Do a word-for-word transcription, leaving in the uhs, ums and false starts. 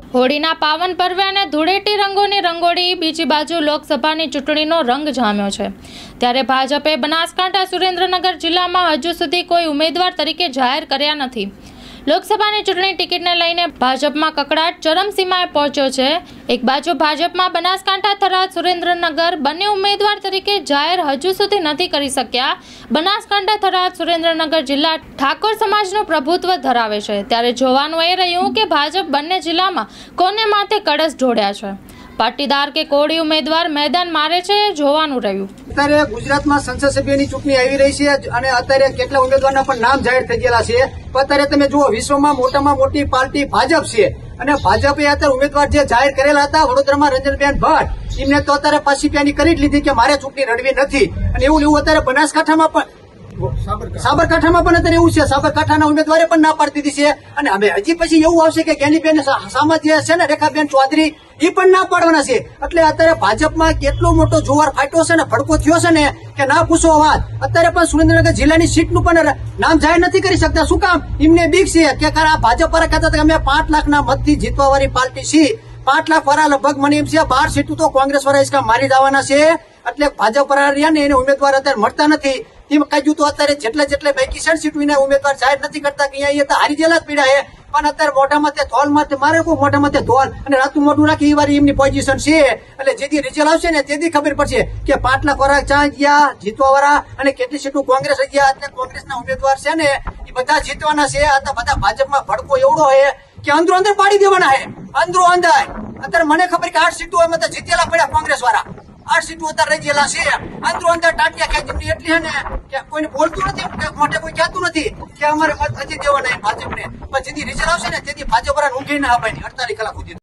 હોળીના પાવન પર્વે અને ધૂળેટી રંગોની રંગોળી બીજી બાજુ લોકસભાની ચૂંટણીનો રંગ જામ્યો છે, ત્યારે ભાજપે બનાસકાંઠા સુરેન્દ્રનગર જિલ્લામાં હજુ સુધી કોઈ ઉમેદવાર તરીકે જાહેર કર્યા નથી। લોકસભાની ચૂંટણી ટિકિટને લઈને ભાજપમાં કકડાટ ચરમસીમાએ પહોંચ્યો છે। એક બાજુ ભાજપમાં બનાસકાંઠા, થરાદ, સુરેન્દ્રનગર બંને ઉમેદવાર તરીકે જાહેર હજુ સુધી નથી કરી શક્યા। બનાસકાંઠા, થરાદ, સુરેન્દ્રનગર જિલ્લા ઠાકોર સમાજનું પ્રભુત્વ ધરાવે છે, ત્યારે જોવાનું એ રહ્યું કે ભાજપ બંને જિલ્લામાં કોને માથે કળશ ઢોળ્યા છે। પાટીદાર કે કોળી ઉમેદવાર મેદાન મારે છે એ જોવાનું રહ્યું। અત્યારે ગુજરાતમાં સંસદ સભ્યની ચૂંટણી આવી રહી છે અને અત્યારે કેટલા ઉમેદવારના પણ નામ જાહેર થઈ ગયેલા છે। અત્યારે તમે જુઓ, વિશ્વમાં મોટામાં મોટી પાર્ટી ભાજપ છે અને ભાજપે અત્યારે ઉમેદવાર જે જાહેર કરેલા હતા વડોદરામાં રંજનબેન ભટ્ટ, એમને તો અત્યારે પાછી પ્યાની કરી જ લીધી કે મારે ચૂંટણી લડવી નથી। અને એવું એવું અત્યારે બનાસકાંઠામાં પણ સાબરકાંઠામાં પણ અત્યારે એવું છે, સાબરકાંઠાના ઉમેદવારે પણ ના પાડી દીધી છે। અને હવે હજી પછી એવું આવશે કે જ્ઞાનીબેન સામત જે છે ને, રેખાબેન ચૌધરી, એ પણ ના પાડવાના છે। એટલે અત્યારે ભાજપમાં કેટલો મોટો જોવાર ફાટ્યો છે ને, ભડકો થયો છે ને કે ના પૂછો વાત। અત્યારે પણ સુરેન્દ્રનગર જિલ્લાની સીટનું પણ નામ જાહેર નથી કરી શકતા। શું કામ? એમને બીક છે કે આ ભાજપ વાળા કહેતા હતા કે અમે પાંચ લાખના મતથી જીતવા વાળી પાર્ટી છીએ, પાંચ લાખ વાળા લગભગ મને એમ છે બાર સીટું તો કોંગ્રેસ વાળા ઇસકા મારી જવાના છે। એટલે ભાજપ વાળા રહ્યા ને એને ઉમેદવાર અત્યારે મળતા નથી। એમ કાજુ તો અત્યારે જેટલા જેટલા બાકી છે સીટું એને ઉમેદવાર જાહેર નથી કરતા કે અહીંયા હારી જેલા જ પીડા છે। પણ અત્યારે મોઢામાં તે ધોલ માં મારે કોઈ મોઢામાં તે ધોલ અને રાતું મોઢું રાખી એ વાર એમની પોઝિશન છે। એટલે જેથી રિઝલ્ટ આવશે ને તેથી ખબર પડશે કે પાંચ લાખ વાળા ચા ગયા જીતવા વાળા અને કેટલી સીટું કોંગ્રેસ ગયા। એટલે કોંગ્રેસના ઉમેદવાર છે ને એ બધા જીતવાના છે। આ બધા ભાજપમાં ભડકો એવડો છે કે અંદરો અંદર પાડી દેવાના છે, અંદરો અંદર। અત્યારે મને ખબર કે આઠ સીટો એમાં તો જીતેલા પડ્યા કોંગ્રેસ વાળા, આઠ સીટો અત્યારે રહી ગયેલા છે। અંદરો અંદર ટાટિયા ખેંચી એટલી છે ને કે કોઈને બોલતું નથી, મોઢે કોઈ કહેતું નથી કે અમારે મત નથી દેવાના ભાજપને। પણ જેથી રિઝલ્ટ આવશે ને તેથી ભાજપ વાળા ઊંઘી ના અપાય અડતાલીસ કલાક સુધી।